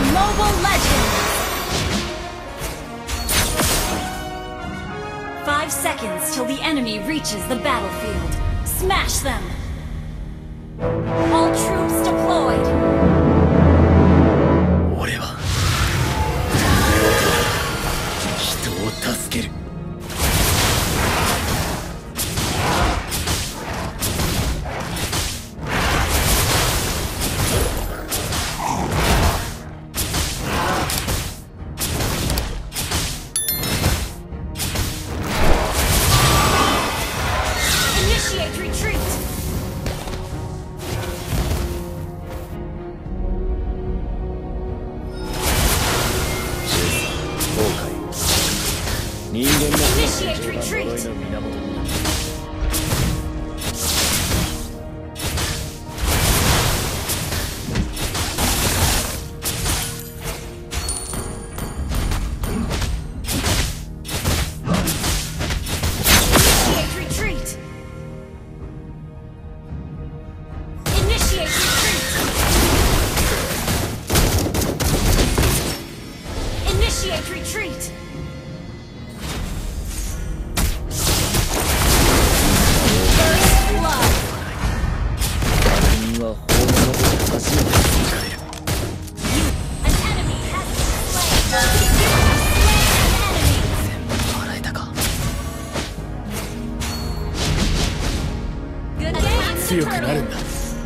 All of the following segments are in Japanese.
Mobile Legends! 5 seconds till the enemy reaches the battlefield. Smash them! All troops deployed! 俺は人を助ける。人間の魂が呪いの源になる。強くなるんだ。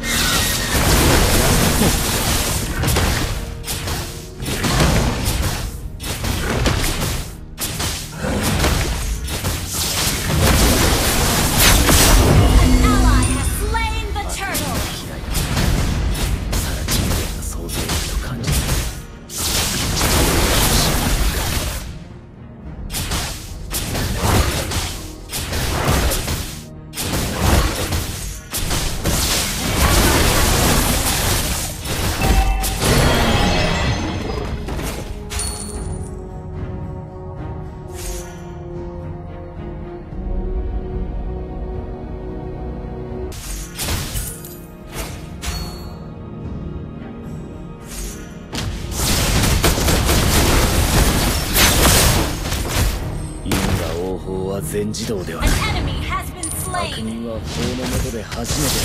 全自動ではない。悪人は法の下で初めて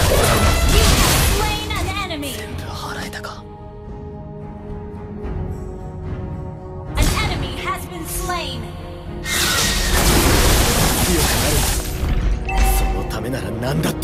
全部払えたか。強くなる。そのためなら何だって。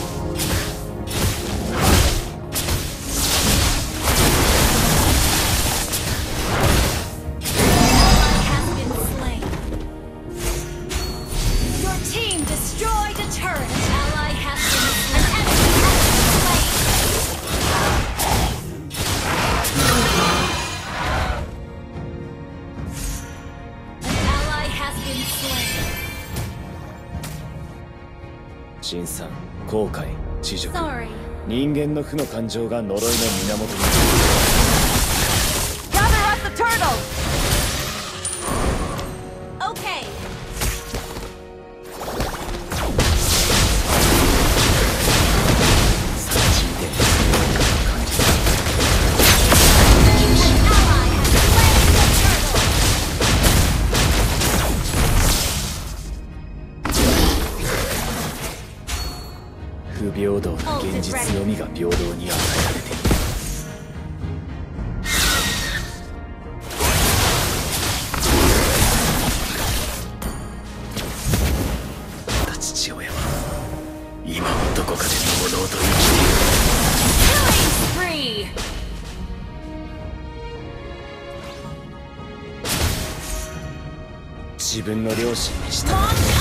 辛酸、後悔、恥辱、人間の負の感情が呪いの源になる。不平等な現実のみが平等に与えられている。また父親は今もどこかで朦朧と生きている。自分の両親に従う。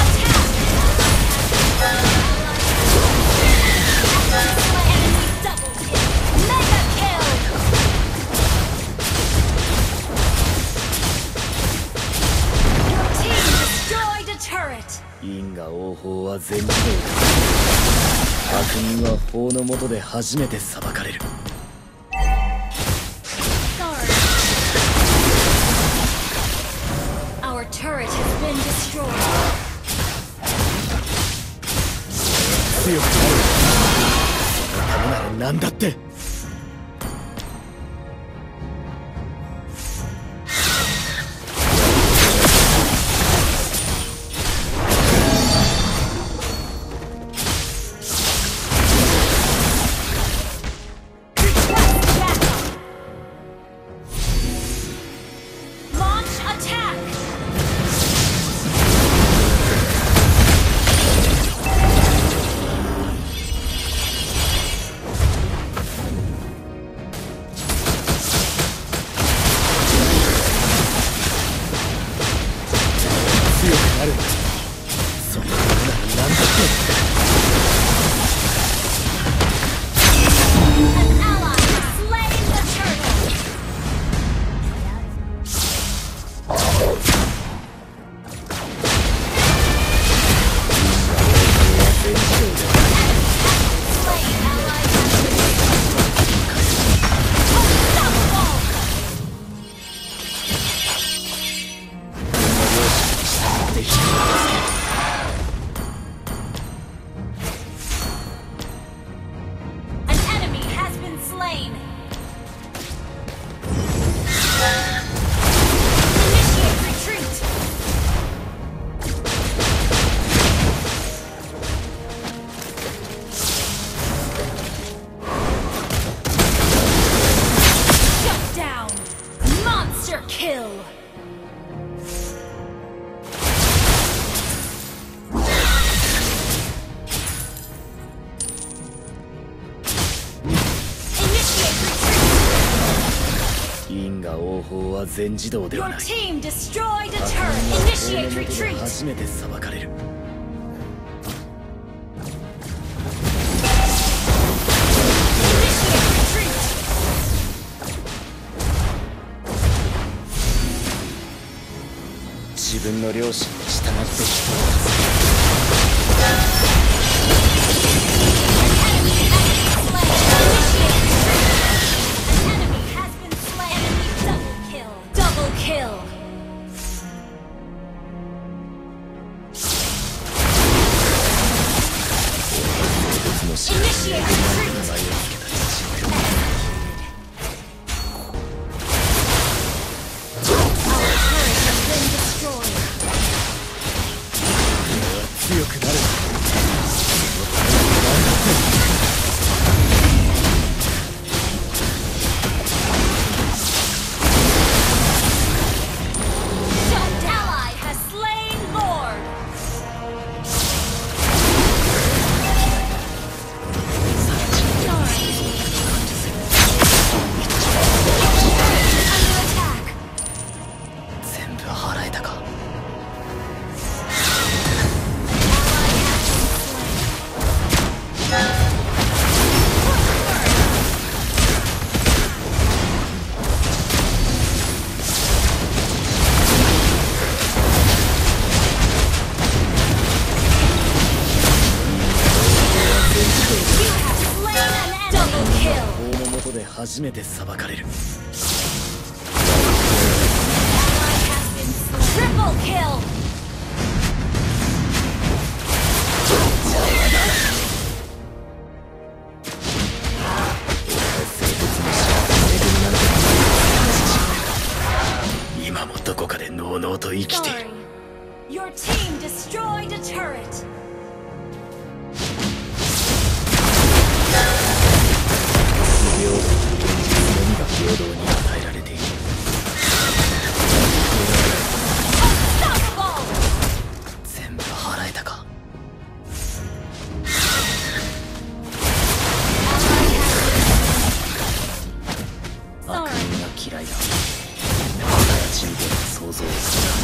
因果応報は全自動だ。悪人は法の下で初めて裁かれる。 Our turret has been destroyed. 強くなる。そのためなら何だって。 河王法は全自動では Your ない。 team destroyed a turret. Initiate 法の下で retreat. 初めて裁かれる。 自分の良心に従って人を強くなる。 全部払えたか。 法の下で初めて裁かれる。 Triple kill. 今もどこかでのうのうと生きている。 Your team destroyed a turret. 平等と現実のみが平等に与えられている。 全部払えたか。 悪人が嫌いだ。ちみで想像する。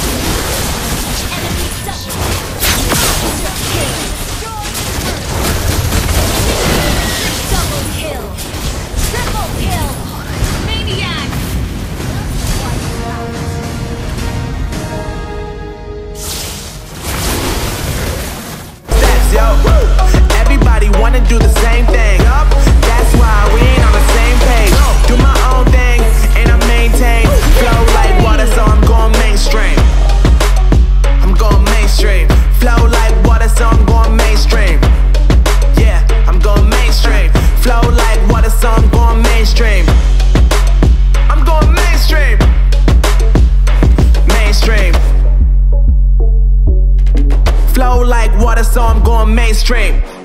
Everybody wanna do the same thing. That's why we ain't on the same page. Do my own thing and I maintain. Flow like water, so I'm going mainstream. I'm going mainstream. Flow like water, so I'm going mainstream. Yeah, I'm going mainstream. Flow like water, so I'm going mainstream. I'm going mainstream. Mainstream. Flow like water, so I'm going mainstream.